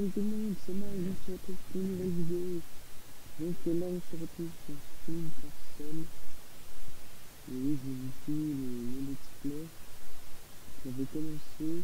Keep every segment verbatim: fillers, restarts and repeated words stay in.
salut tout le monde, c'est moi, je se retrouve pour une nouvelle vidéo. Donc là on se retrouve sur Spring Parcel. Et oui, je vous fais le, le let's play. J'avais commencé.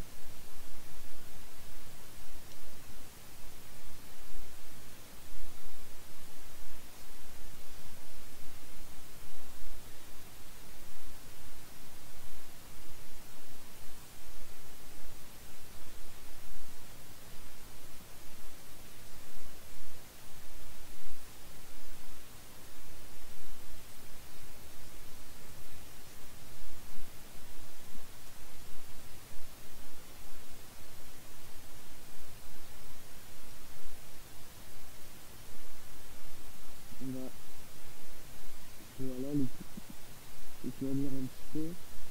On va. Voilà, les, et tu vas lire un petit peu.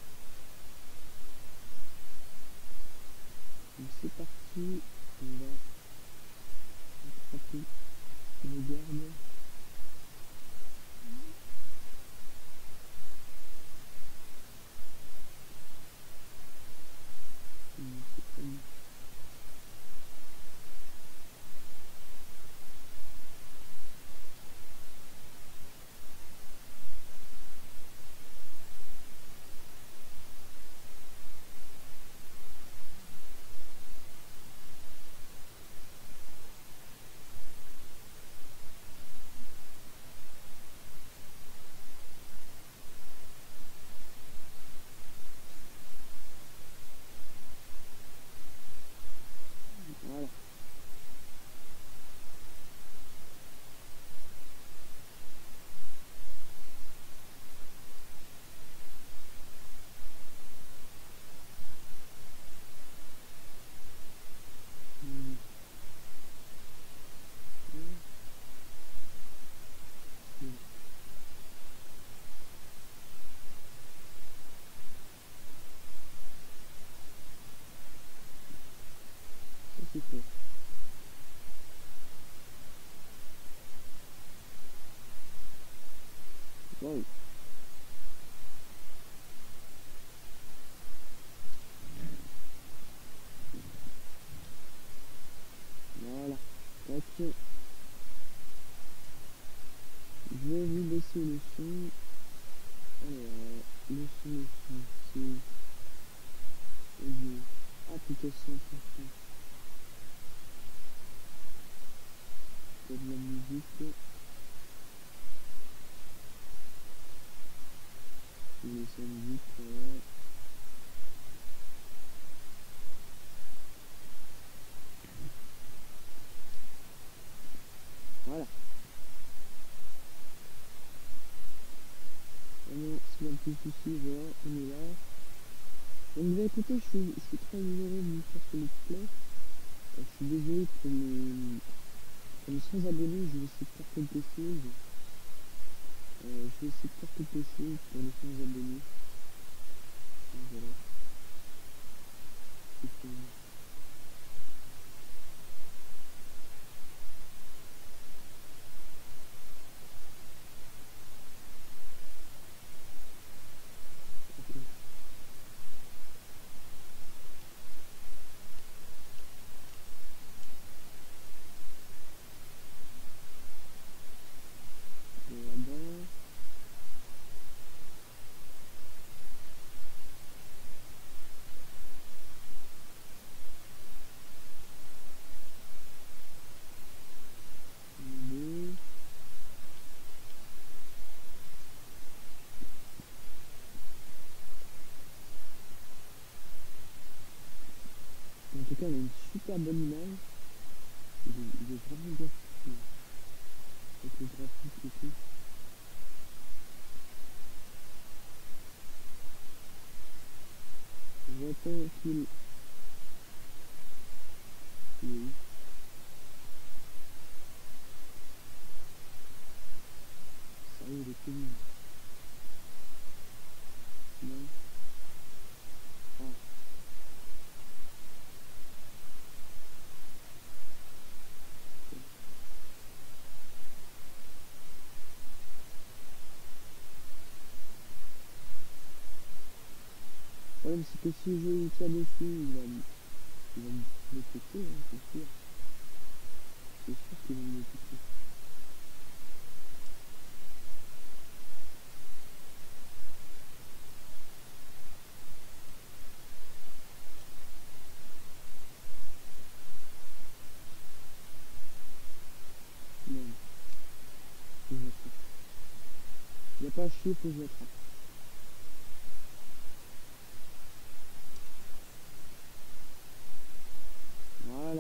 Donc c'est parti. On va attraper le garde. Voilà. Mmh. Mmh. Ça c'est fait. Wow. Voilà. Ok. Je vais vous laisser le son. Alors, le son, le son, c'est audio, application pour de la musique, je vais laisser la musique, voilà. Voilà. Vraiment, s'il y a un petit souci, voilà, on est là. Donc, bien écoutez, je suis, je suis très heureux de vous faire ce let's play. Euh, je suis désolé pour mes, pour mes cent abonnés, je vais essayer de faire quelque chose. Euh, je vais essayer de faire quelque chose pour les cent abonnés. Donc, voilà. C'est, euh, ok. Je vais là-bas. Deux. En tout cas, on a une super bonne image. Il est, il est vraiment bien foutu. Avec le graphique et tout. J'attends qu'il... Oui. Ça y est, il est fini. Non. Ah. Le problème, c'est que si je tire dessus, il va me, il va me le péter, hein, c'est sûr. C'est sûr qu'ils vont me toucher. Non, faut que je l'attrape. Il n'y a pas à chier, faut que je l'attrape. Voilà.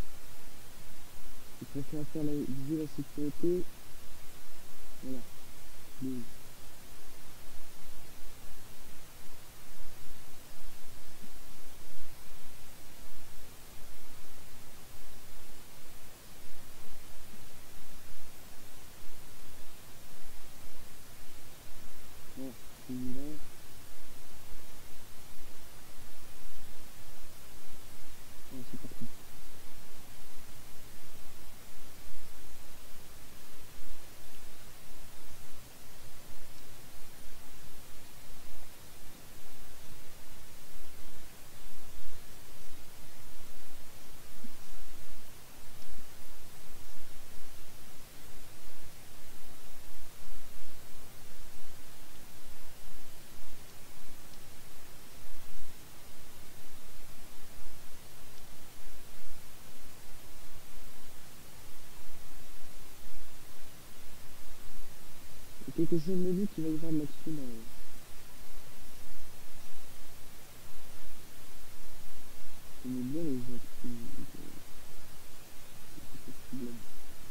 Je préfère faire la, viser la sécurité. Voilà. Boum. Voilà. Celui-là. Voilà, c'est parti. Et quelque chose me dit qu'il va y avoir de l'action dans le... J'aime bien les actions de... de ce problème.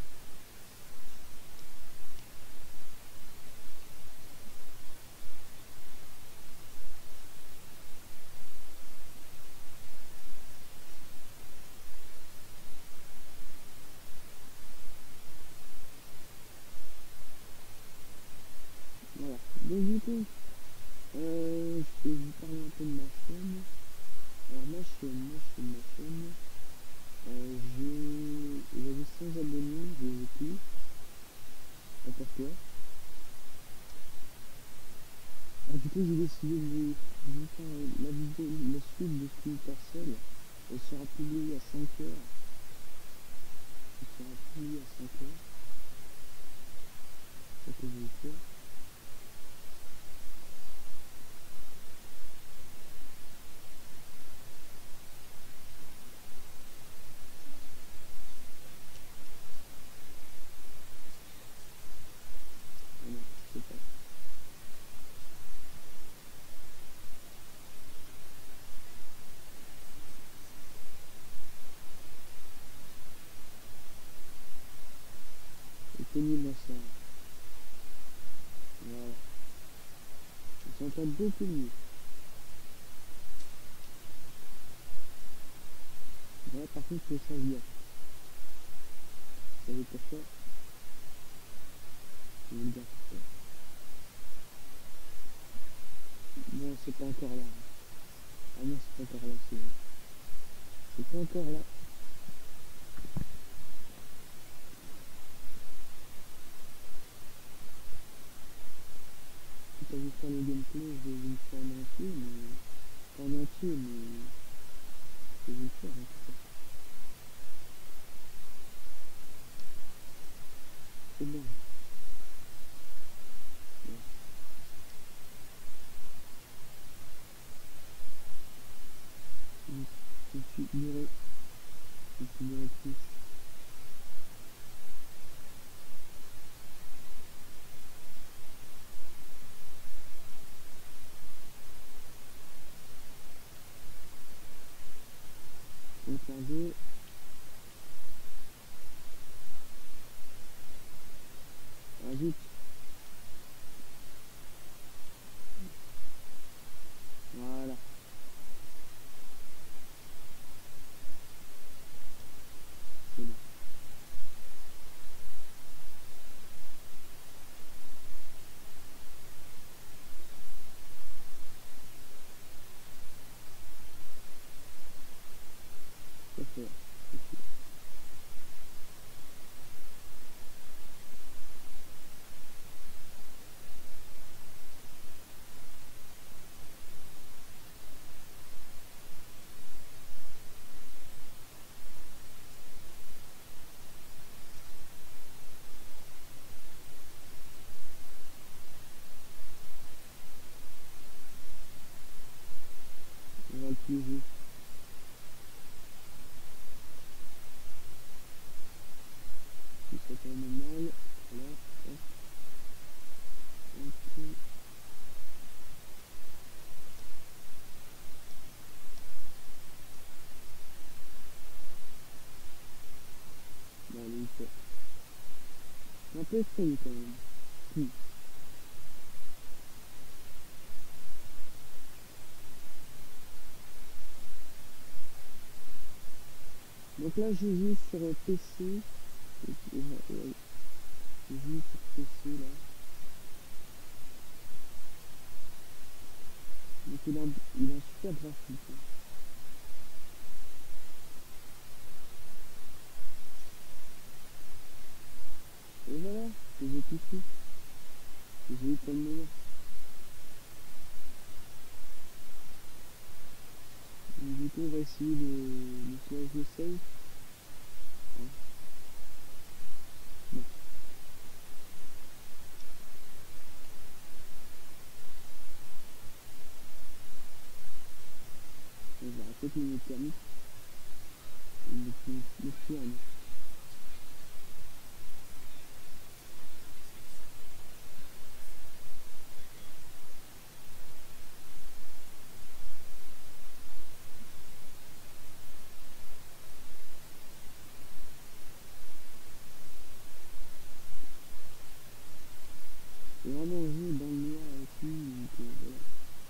Voilà. Donc du coup, euh, je vais vous parler un peu de ma chaîne. Alors ma chaîne, ma chaîne, ma chaîne, euh, j'ai... j'avais cent abonnés, je les ai plus. Pas pourquoi. Alors du coup j'ai décidé de vous, de vous faire la vidéo, la suite de Splinter Parcelle. Elle sera publiée à cinq heures. Elle sera publiée à cinq heures. C'est ce que je vais faire. Voilà, c'est pas. Éteignez-moi ça. Voilà. On s'entend beaucoup mieux. Voilà, par contre, je change bien. Vous savez pourquoi? Je vais vous dire pourquoi. Bon, c'est pas encore là. Ah non, c'est pas encore là, c'est vrai. C'est pas encore là. Si t'as vu faire le gameplay, je vais vous le faire en entier, mais... Pas en entier, mais... Je vais vous le faire en tout cas. C'est bon. Ouais. Je me suis ignoré. Je me suis ignoré plus. Donc, en deux. Ah, vite. Voilà. C'est bon. Ça fait. Ici. le jeu. Si ça tourne mal, là, hop, ok. Bah, allez, il faut. Un peu effrayé quand même. Hmm. Donc là, je joue sur P C. Et, et, et, je joue sur P C là. Donc il a, un- il a un super graphique. Et voilà, j'ai tout fait. J'ai eu plein de moments. Donc, du coup, on va essayer de, de faire le save. Hein. Bon. On va peut-être me mettre permis. Le firme. C'est vraiment un jeu dans le noir avec lui. Donc euh, voilà.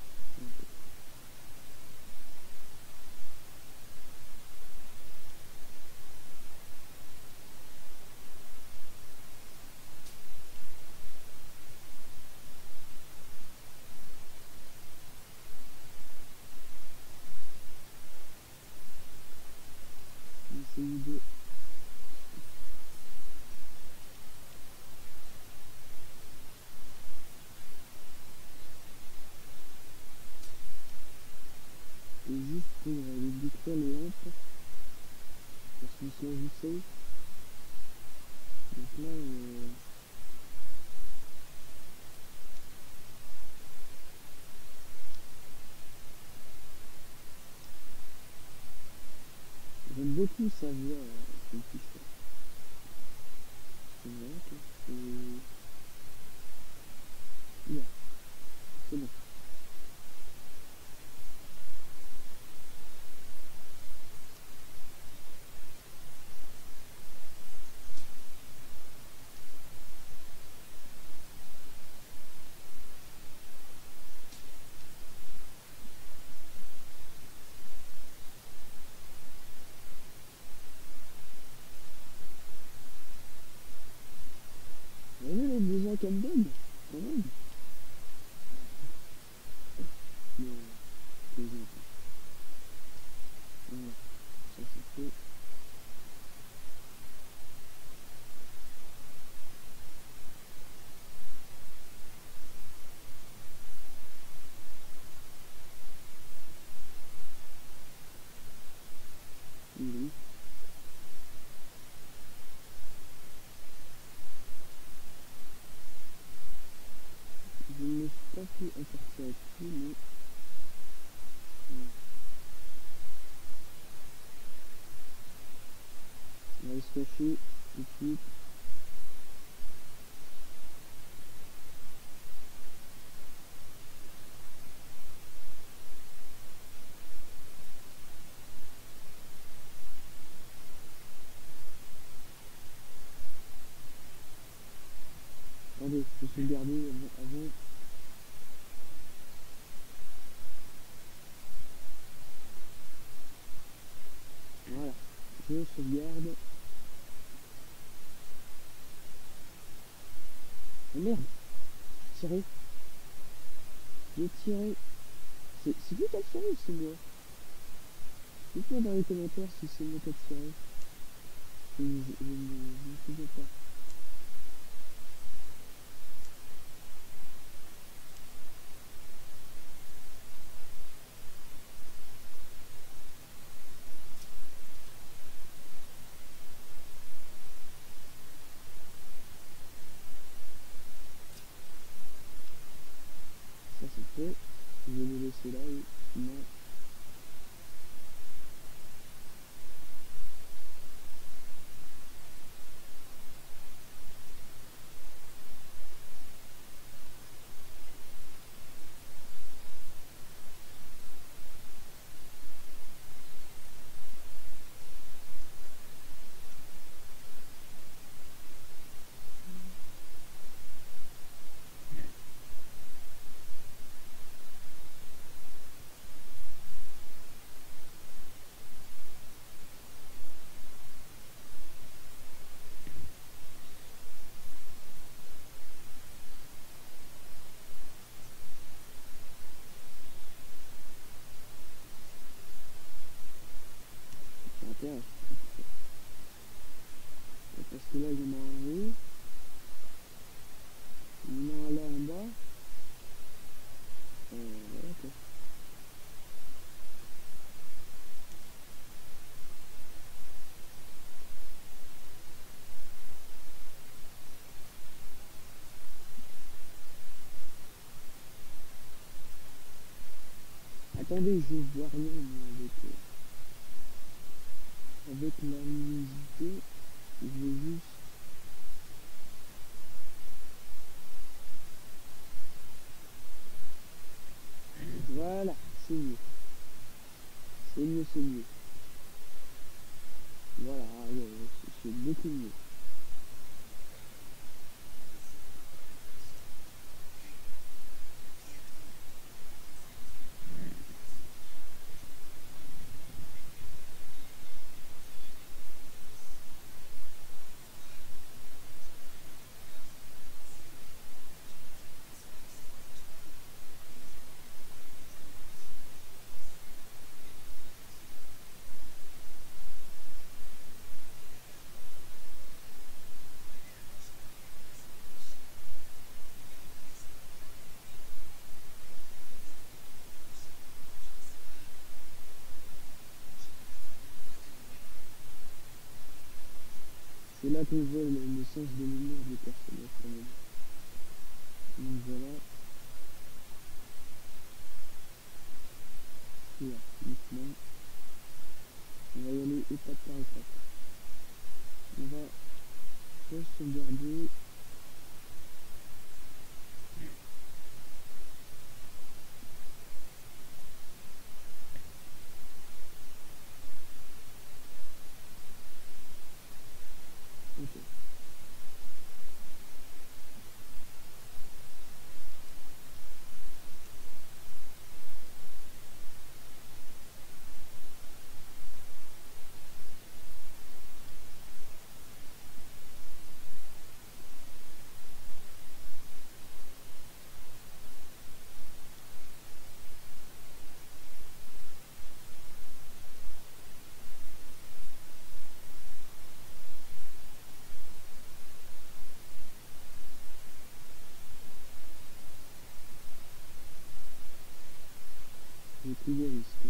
On va essayer de. Et juste pour euh, détruire les lampes. Parce qu'on se lance du save. Donc là, euh, j'aime beaucoup sa voix. Euh, c'est une fiche. C'est vrai que c'est. Yeah, c'est bon. Vous avez vu les besoins qu'elle donne quand même. Mais, c'est gentil. Voilà, ça c'est fait. Oui. Je ne me suis pas fait emporter avec lui, mais. Ouais. On va se cacher tout de suite. Attendez, je vais sauvegarder avant. Voilà. Je sauvegarde. Oh merde! Tiré. J'ai tiré. C'est c'est lui qui a tiré ou c'est moi? Dites-moi dans les commentaires si c'est moi qui a tiré. Je ne je, je, je, je ne sais pas. Ça c'est fait. Je vais le laisser là et sinon. intéresse. Parce que là, il y en a un en haut. Il y en a un là en bas. Euh, voilà quoi. Attendez, je vois rien moi, avec, euh, avec la luminosité. Je vais juste... Voilà, c'est mieux. C'est mieux, c'est mieux. Voilà, ouais, c'est c'est beaucoup mieux. C'est là qu'on voit le, le sens de l'humour des personnages quand même. Donc voilà. Là, maintenant. On va y aller étape par étape. On va sauvegarder. Ok. J'ai pris des risques.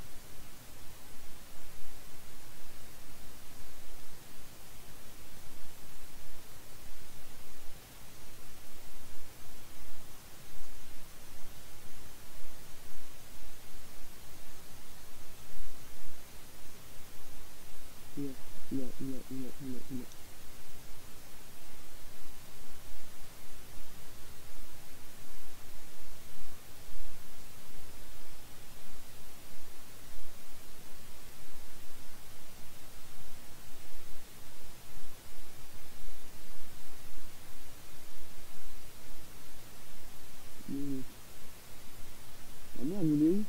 Là, là, là, là, là, là. Mmh. La merde, il est où?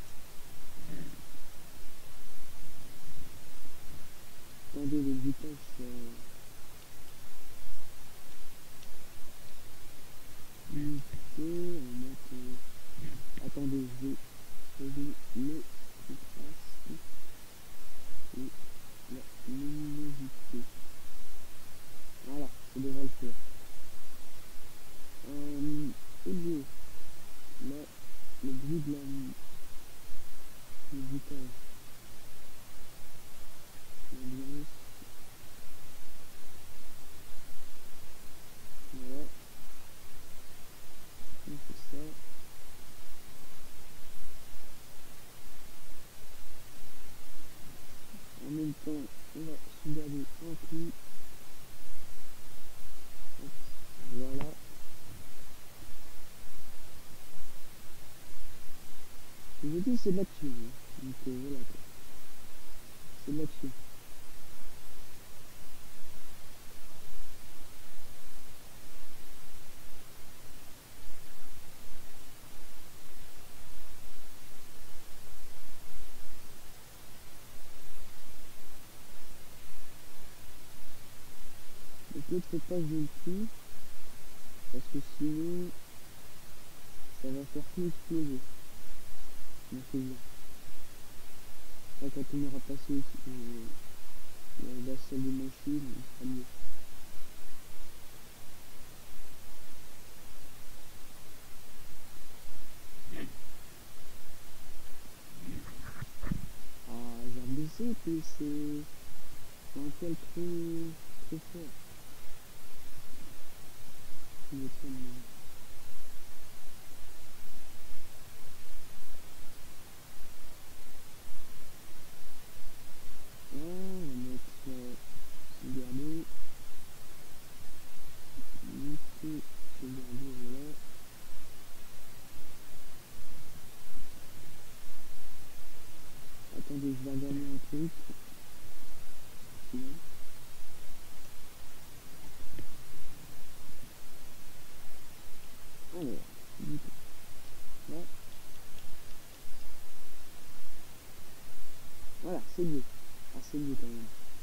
Attendez, les vitesses. Euh... Ok, on va mettre. Euh... Attendez, je vais régler le contraste et la luminosité. Voilà, ça devrait le faire. Euh, audio. Là, le bruit de la musique. L'ambiance. Voilà. On fait ça. En même temps, on va sauvegarder un coup. Hop, voilà. Je vous dis, c'est de l'action. Hein. Donc euh, voilà quoi. C'est de l'action. Donc l'autre page je le tue. Parce que sinon, ça va faire tout exploser. Donc c'est bien. Là, quand on aura passé aussi. Euh, la salle de machine, ce sera mieux. Ah, j'ai rebaissé, puis c'est un poil trop, trop fort. Je me trompe, mais- Ah, on va mettre euh, sauvegarder. Limiter, sauvegarder, voilà. Attendez, je vais regarder un truc. Sinon. Alors, du coup, là. Voilà, c'est mieux. Ah, c'est mieux quand même.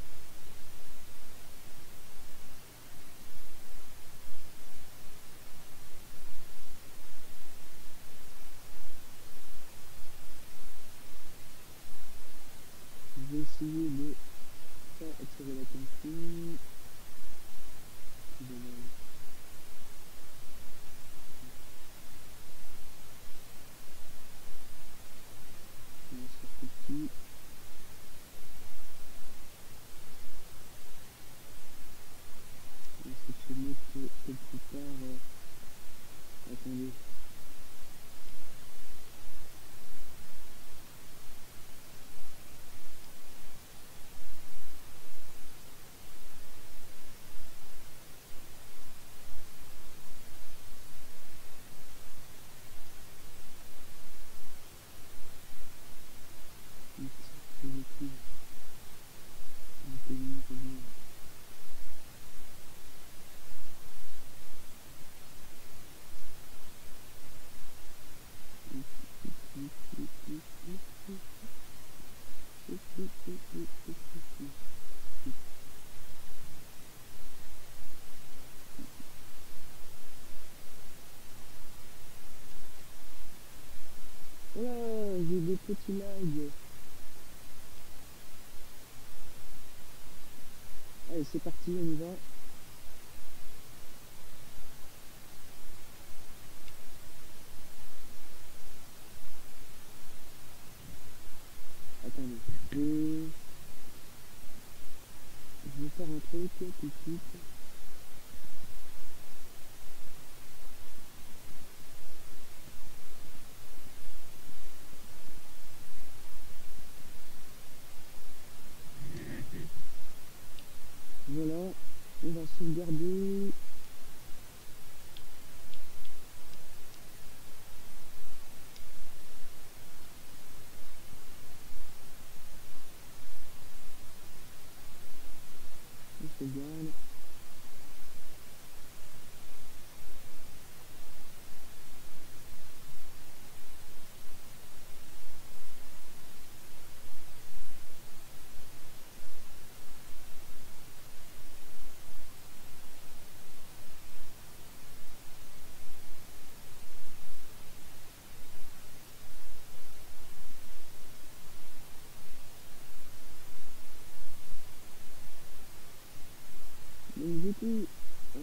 Je vais essayer de pas attirer l'attention. Dommage. On va sortir ici. On va essayer de se mettre quelque part. Euh... Attendez. Un petit peu de tout. Un peu de mieux. Voilà, j'ai des petits lags. Allez, c'est parti, on y va. Attendez, je vais, je vais faire un truc tout de suite. Voilà, on va sauvegarder. On sauvegarde. Donc du coup, euh,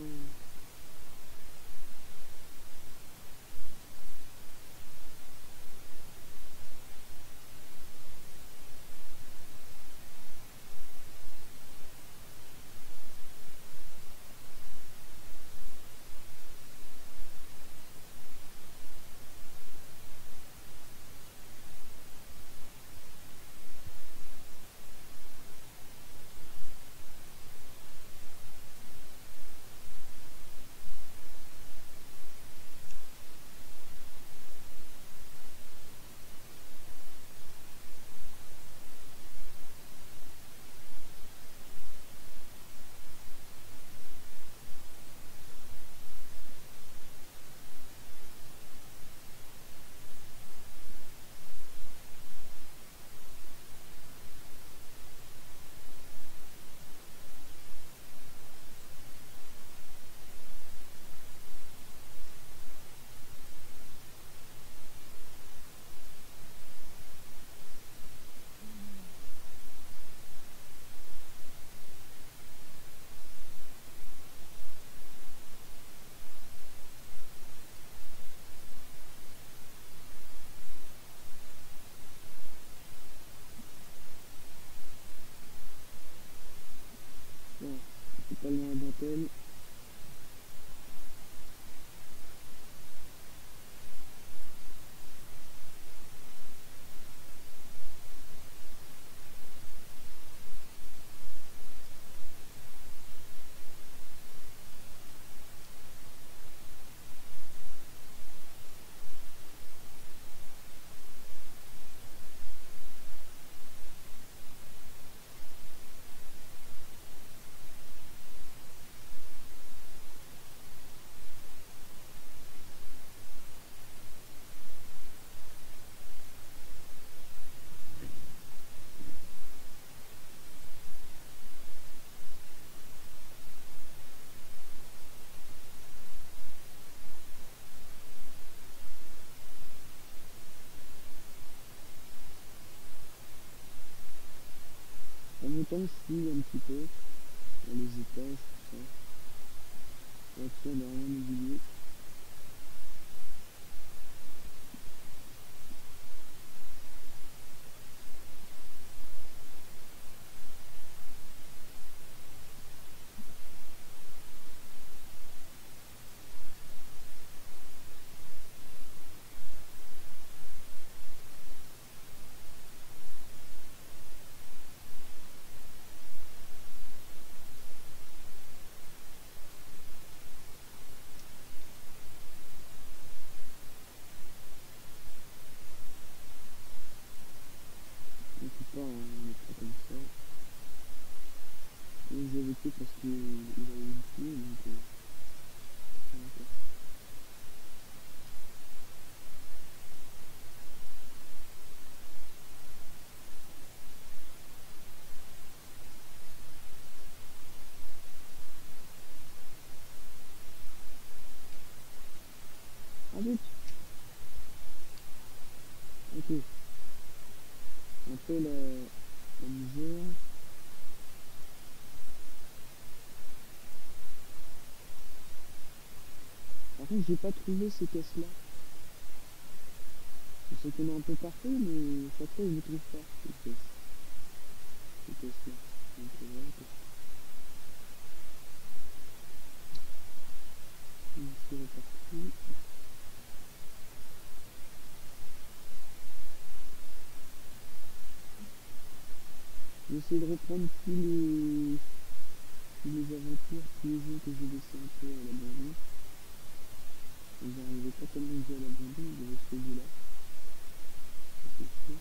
nickel. En montant aussi un petit peu dans les étages, tout ça. Pour être sûr de rien oublier. On peut pas, hein, on est pas comme ça. Et j'ai vécu parce qu'il avait une fille, donc euh, voilà. Ah vite. Ok. On fait la, la misère. Par contre, j'ai pas trouvé ces caisses-là. Je sais qu'on est un peu partout, mais chaque fois, je ne les trouve pas, ces caisses. Ces caisses-là. Donc, euh, voilà, quoi. Ici, reparti. J'essaie de reprendre tous les, tous les aventures, tous les jeux que j'ai laissés un peu à l'abandon. Ils n'arrivaient pas tellement bien à l'abandon, ils avaient celui-là. C'est sûr.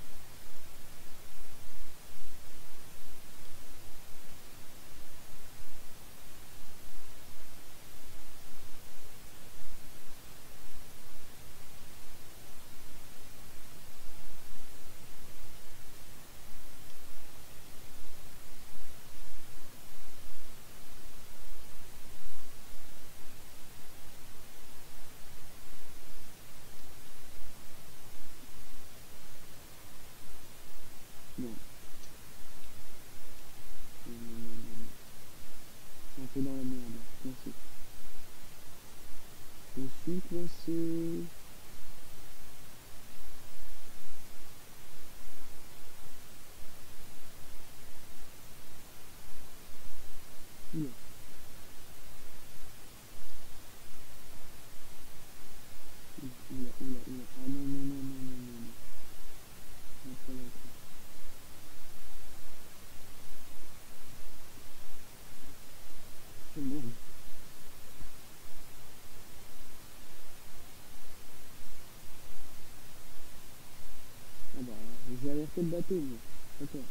Non. Non, non, non, non, non. Je suis un peu dans la merde, là. Coincé. Je suis coincé. Oula. Oula, oula, oula. Ah non, non, non, non, non, non, non. Non, ça va être. Oh merde. Ah bah, j'ai alerté le bateau, moi. D'accord.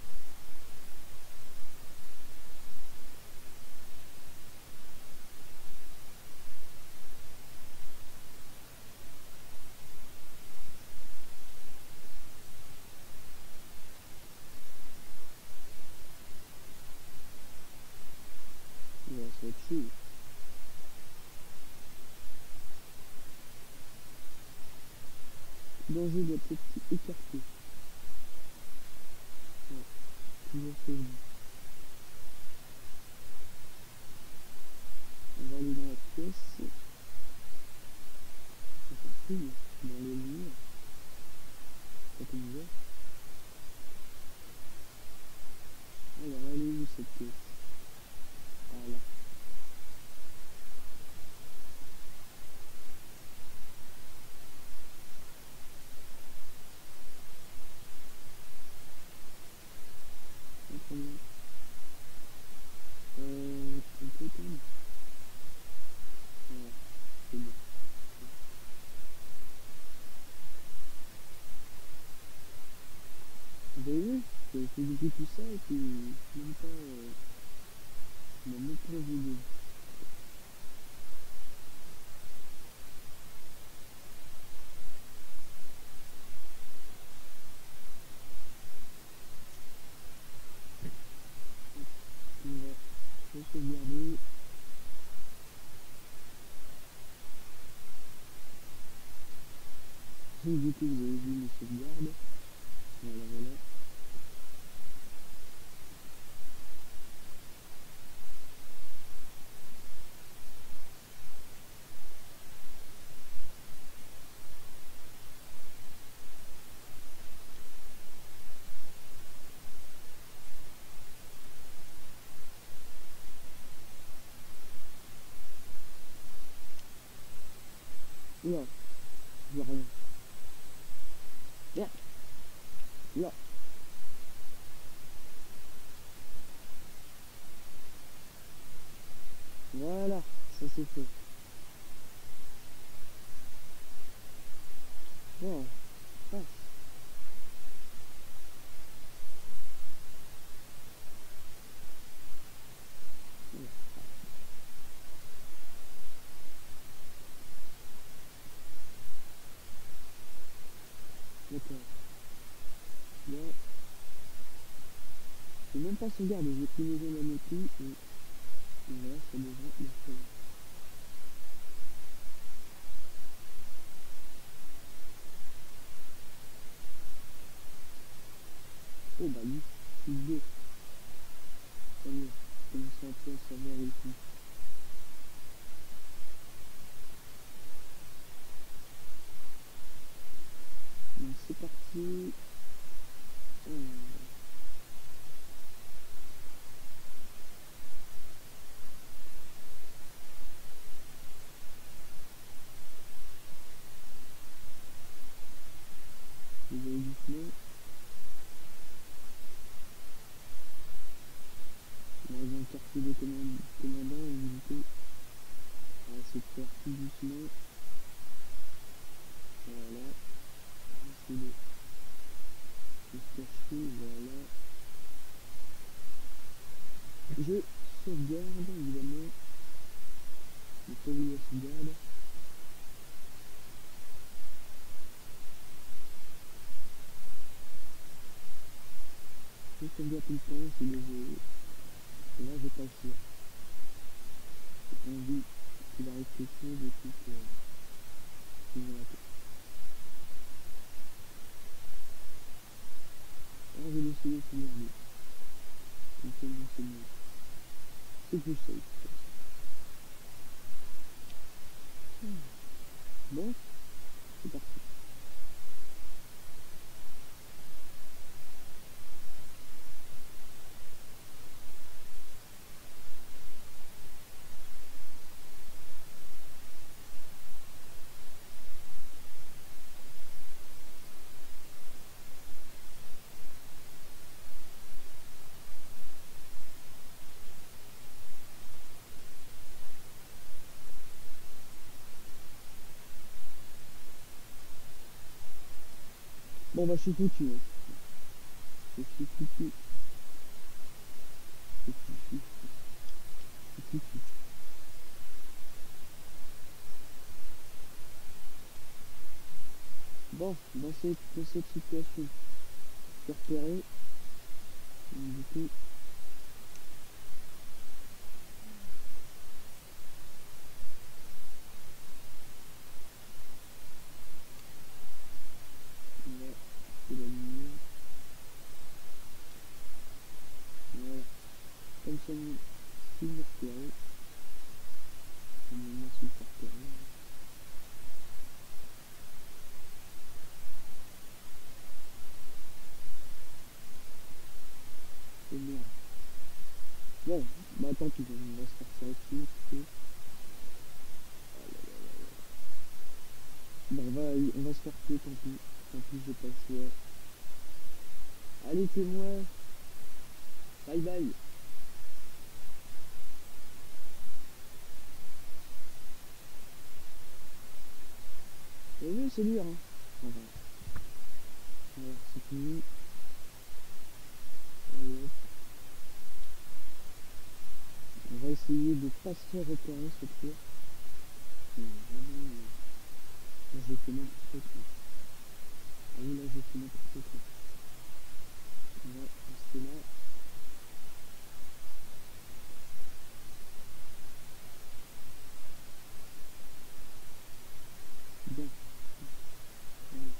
Ouais, ça va être chaud. Danger doit être écarté. Ouais, toujours prévenu. On va aller dans la pièce. On s'en fout, dans les murs. Pas comme ça. Alors, elle est où cette pièce? Ah là. avez vu, j'ai fait depuis tout ça et puis même pas, euh, on m'a même pas vidéo. On va sauvegarder. Donc du coup vous avez vu mes sauvegardes. Voilà voilà. Oula, je vois rien. Merde. Oula. Voilà, ça c'est fait. Bon, passe. D'accord. Là, j'ai même pas sauvegardé, j'ai pris mes jeux à moto et, et voilà, ça devrait marcher. Oh bah lui, je suis deux. Ça y est, je commence un peu à savoir où ils sont. Donc c'est parti. Alors, vous avez du chemin. On arrive dans le quartier des command- commandants et du coup, on va essayer de faire tout doucement. Voilà. On va essayer de, de se cacher. Voilà. Je sauvegarde évidemment. Je peux oublier la sauvegarde. Je sauvegarde tout le temps, c'est désolé. Et là, j'ai pas le choix. J'ai pas envie qu'il arrive quelque chose et puis que je vais rater. Alors, j'ai décidé de sauvegarder. Donc, c'est bon, c'est mieux. C'est plus safe. Bon, c'est parti. Bon, bah, je suis foutu. Hein. Je suis foutu. Je suis foutu. Je suis foutu. Bon, dans cette, dans cette situation, je suis repéré. Donc, du coup, on va couper la lumière. Voilà. Comme ça, je suis repéré. Comme moi, je suis repéré. Et merde. Bon, bah tant pis, on va se faire ça aussi. Parce que... Bon, on va, on va se faire tuer, tant pis. Tant pis, j'ai pas le choix. Allez, c'est moi. Bye bye. Et oui, c'est dur, hein. Enfin, voilà, c'est fini. essayer de pas se faire repérer cette fois. Mais vraiment, euh, là j'ai fait n'importe quoi. Ah oui, là j'ai fait n'importe quoi. On va rester là. Bon. Voilà.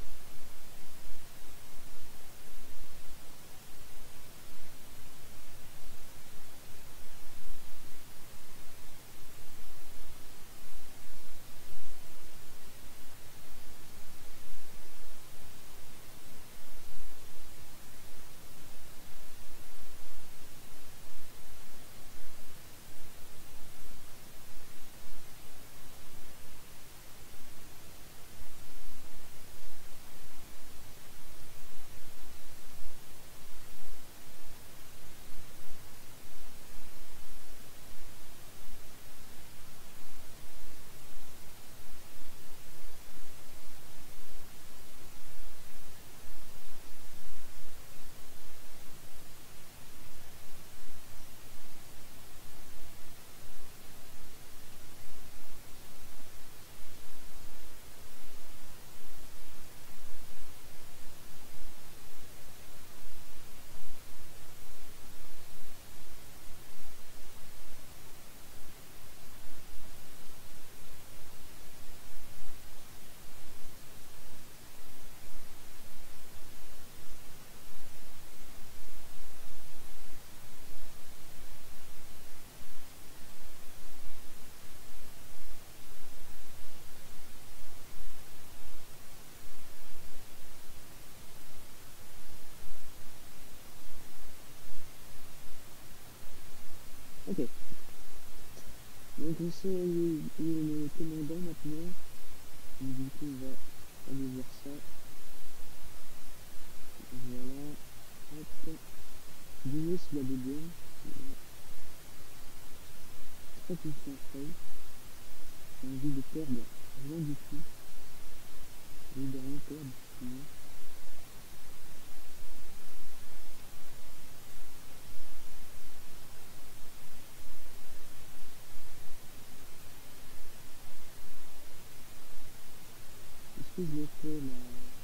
Ok. Donc on sait où est le commandant maintenant. Donc du coup on va aller voir ça. Voilà. Hop. Dis-moi s'il y a des biens. Voilà. Très confiant feuille. J'ai envie de perdre rien du tout. J'ai envie de rien perdre. Non. Est-ce que je l'ai fait la...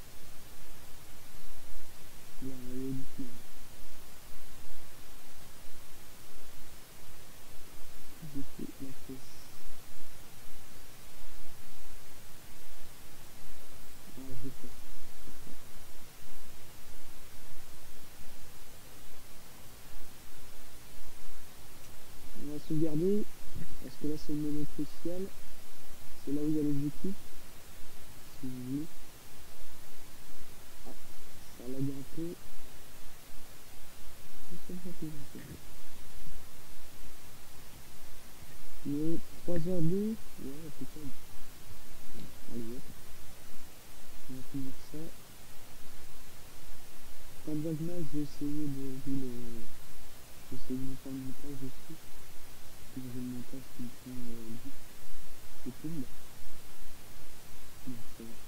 la réalité? J'ai fait la caisse. Ah, j'ai fait. On va sauvegarder, parce que là c'est le moment crucial. C'est là où il y a l'objectif, si vous voulez. Ah, ça lag un peu. C'est comme ça que je fais. Mais trois heures deux, ouais, impeccable. Allez hop, on va finir ça. Quand Bagma, j'ai essayé de... vu le... J'ai essayé de faire le montage aussi. J'ai le montage qui me prend euh, dix secondes. Donc ça va.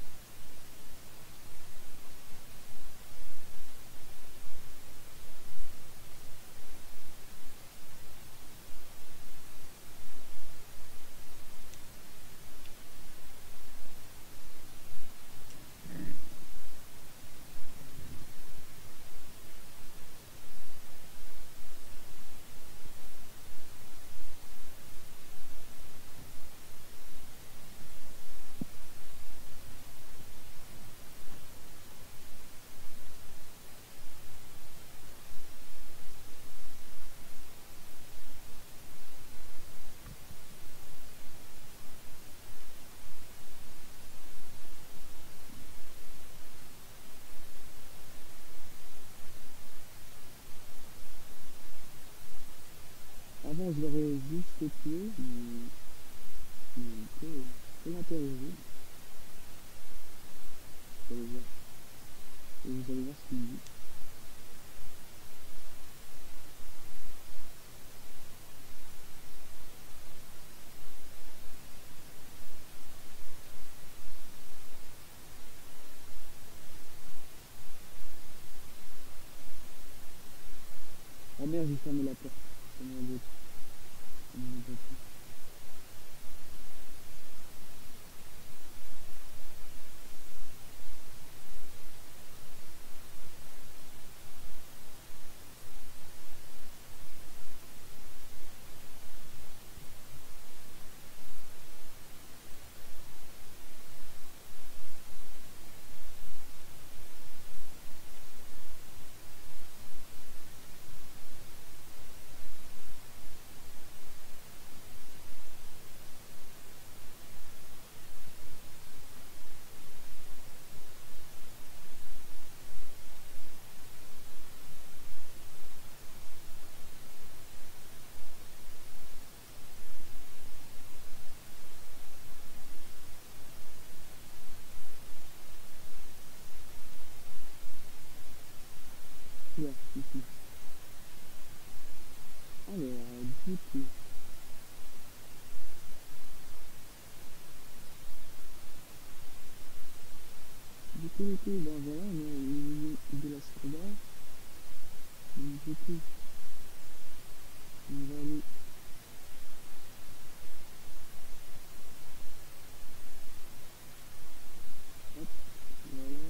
Avant je l'aurais juste tué, mais... mais on peut, on peut l'interroger. Vous allez voir. Et vous allez voir ce qu'il dit. Ah merde, j'ai fermé la porte. C'est merdé. on ne voit plus. Là, ici. Alors, du coup, du coup, du coup, ben voilà, on a le niveau de la Stroba. Donc, du coup, on va aller. Hop, voilà.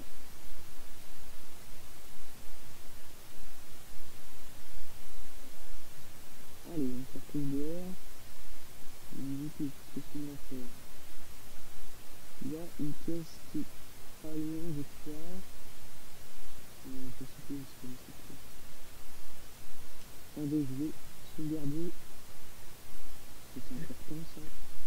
Allez, on se retrouve dehors. Donc, du coup, qu'est-ce qu'on va faire? Il y a une pièce qui est pas loin, je crois. Euh, je sais plus où c'est cette pièce. Attendez, je vais sauvegarder. C'est important ça.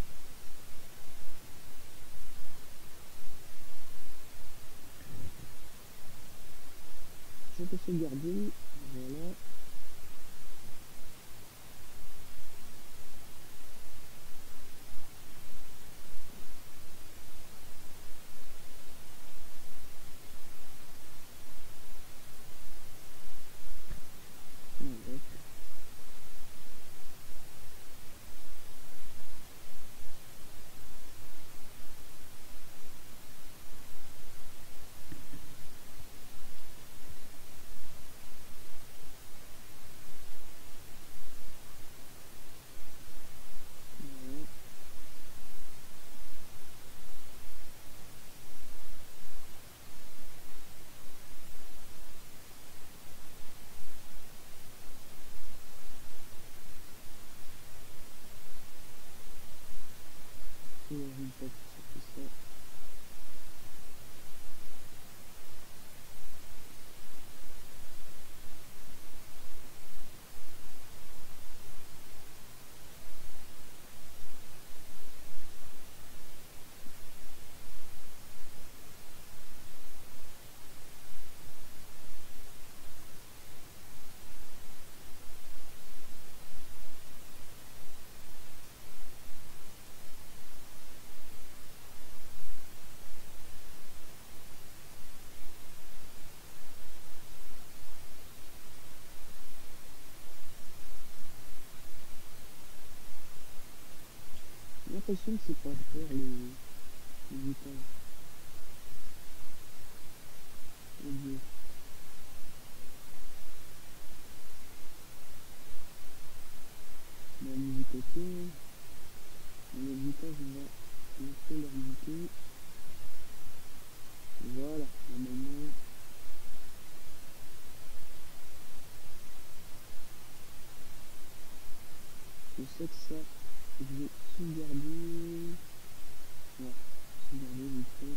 Je peux sauvegarder. Voilà. Ouais. Voilà. Et une fois que ça fait ça. J'ai l'impression que c'est pas faire les, les étages. Oh Dieu. La musique ok. Dans les étages, on va lancer leur musique. Voilà, normalement. Je sais que ça, je vais sauvegarder. Voilà, sauvegarder vite fait.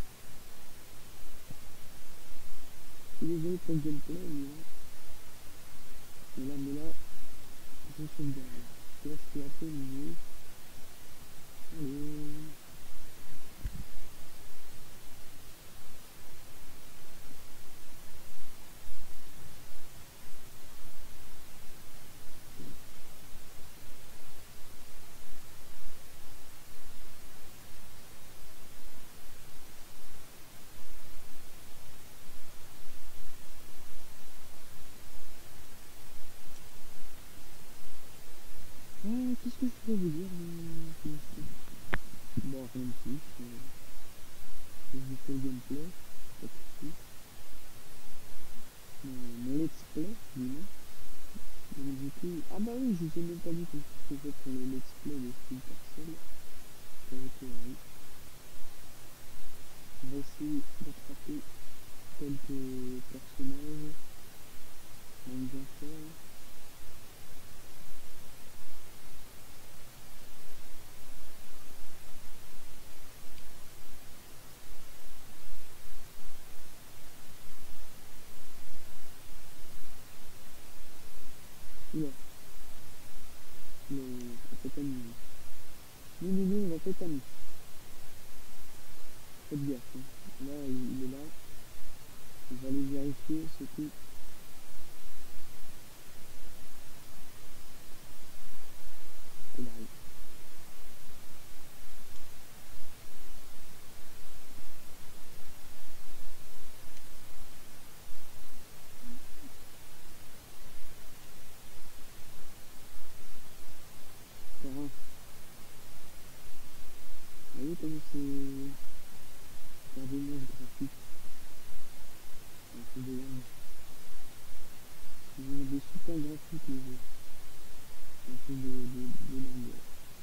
Je suis désolé pour le gameplay, mais là, mais là, mais là, je sauvegarde. Parce que là, je suis un peu nouveau. Allez. Ah, qu'est-ce que je pourrais vous dire euh, pour l'instant? Bon, rien de plus. Euh, je vous fais le gameplay, pas de soucis. Euh, mon let's play, dis-moi. Donc du coup, ah bah oui, je sais même pas du tout ce que je fais pour le let's play de Steel Parcel. Ok, oui. On va essayer d'attraper quelques personnages en bien faire. Oula, mais on fait comme nous. Non, non, non, on va faire comme nous. Faites gaffe, hein. Là, il, il est là. On va aller vérifier, c'est tout. Il arrive. Terrain. Vous voyez comment c'est... Regardez-moi ce graphique. C'est un peu de dingue. Ils ont des super graphiques, les jeux. Un peu de, de, de langue.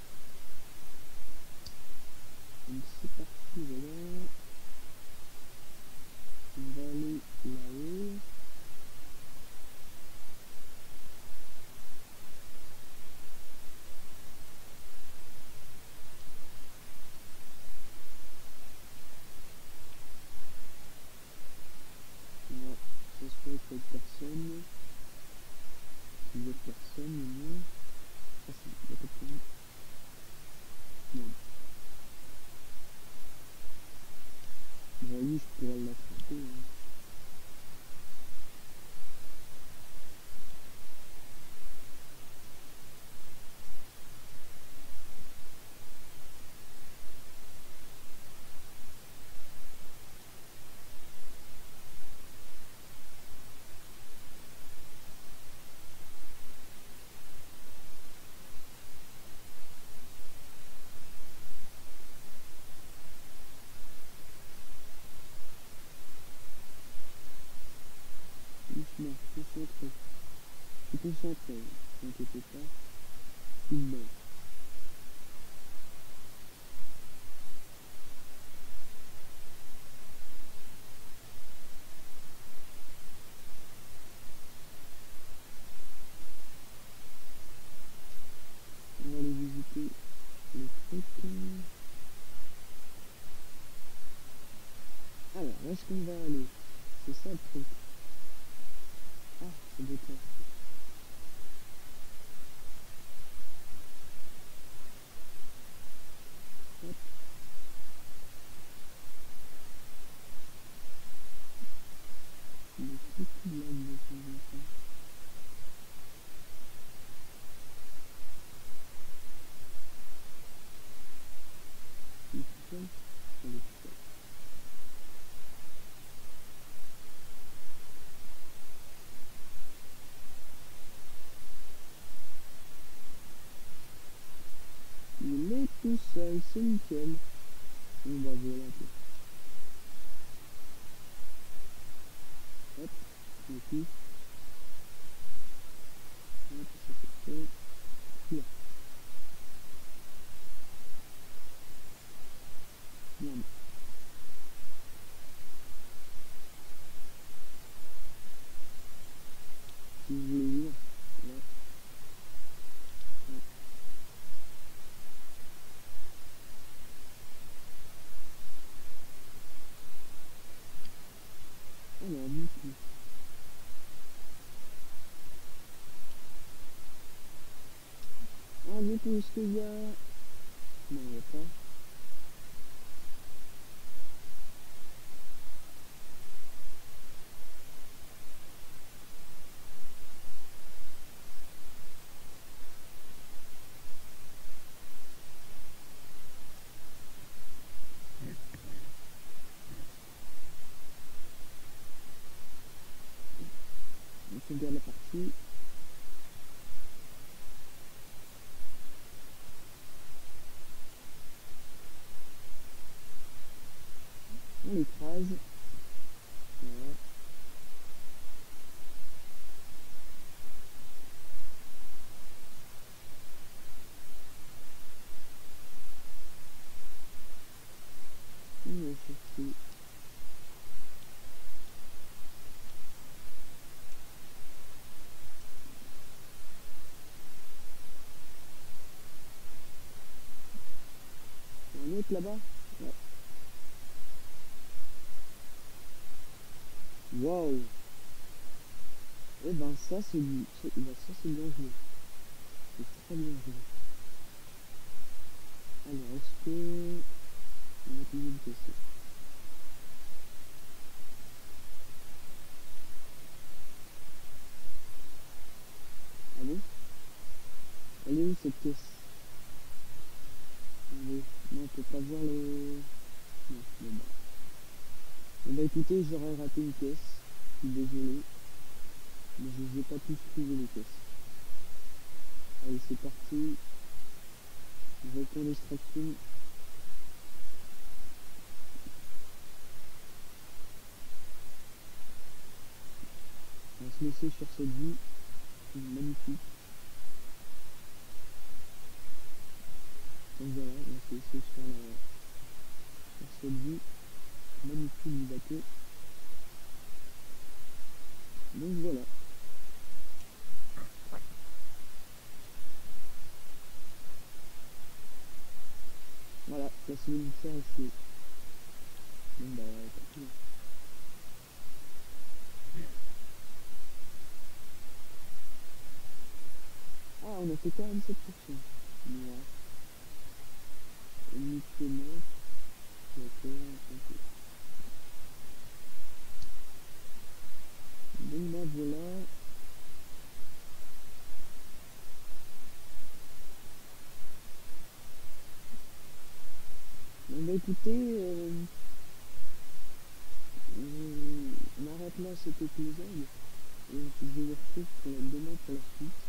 Donc c'est parti, voilà. On va aller là-haut. On va s'assurer qu'il n'y a personne. Il n'y a personne, non. Ah si, il y a quelqu'un. Non. Bon, lui, je pourrais l'attraper. Hein. Doucement, concentré. Je suis concentré, ne vous inquiétez pas. Il meurt. On va aller visiter le truc. Alors, où est-ce qu'on va aller? C'est ça le truc. Ah, c'est des cas. Hop. Il est tout tout là de temps en temps. Il est tout seul? Il est tout seul. Il est tout seul, c'est nickel. On va voilà. Hop, le coup. Hop, ça c'est fait. Là. Merde. Si vous voulez dire, là. Hop. Alors, du coup. Ah, du coup, est-ce qu'il y a... Non, il n'y a pas. On sauvegarde la partie. On l'écrase. Voilà. là-bas. Ouais. Waouh. Eh ben ça c'est du... ça, ben, ça c'est bien joué. C'est très bien joué. Alors est-ce que... On va toujours le casser. Ah bon? Elle est où cette pièce? Allez, non, on peut pas voir le... Non, bon bah. Bon bah écoutez, j'aurais raté une pièce. Je suis désolé. Mais je ne vais pas tous trouver les pièces. Allez, c'est parti. Je reprends l'extraction. On va se laisser sur cette vue. Magnifique. Donc voilà, on va se laisser sur, la... sur cette vue magnifique du bateau. Donc voilà. Voilà, la semaine faire ici. Bon bah, tant pis. Ah, on a fait quarante-sept pour cent. Voilà. Uniquement. D'accord, ok. Donc bah voilà. Bon bah écoutez, euh, euh, on arrête là cet épisode et je vous retrouve pour la demain pour la suite.